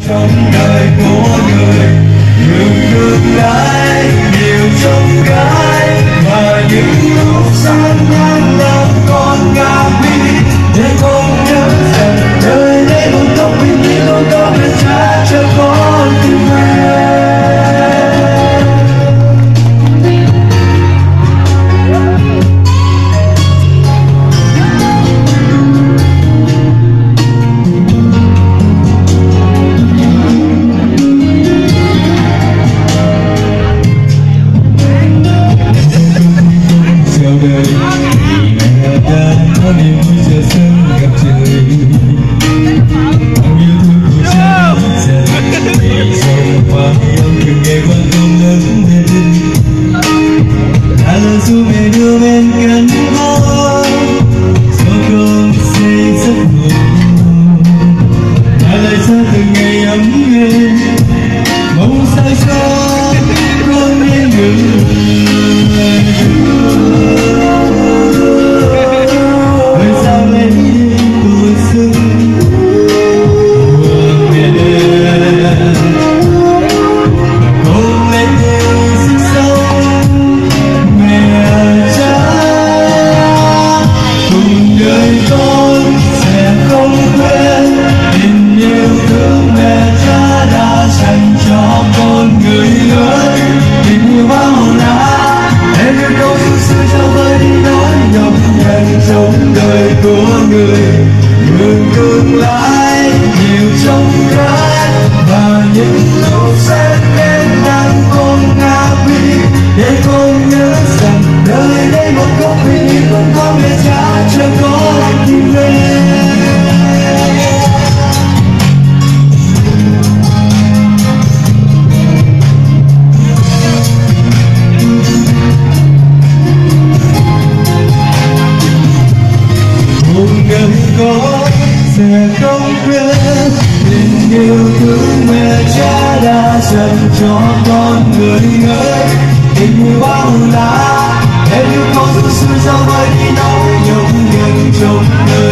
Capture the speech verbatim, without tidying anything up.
trong đời của người ngừng ngừng lại nhiều trong gái và những lúc sáng ngang lòng con ngã đi để con nhớ rằng đời đây luôn có bình yên luôn có mẹ cha cho con tìm về. Trong đời của người ngừng ngừng lại nhiều trong gái và những lúc sẽ đến đang con ngã đi để con nhớ rằng đời đây một góc bình yên vẫn có mẹ cha chờ con tìm về. Có sẽ không quên tình yêu thương mẹ cha đã dành cho con người ơi. Tình yêu bao la em yêu con thực sự sao với đi đâu nhung nhớ trong đời.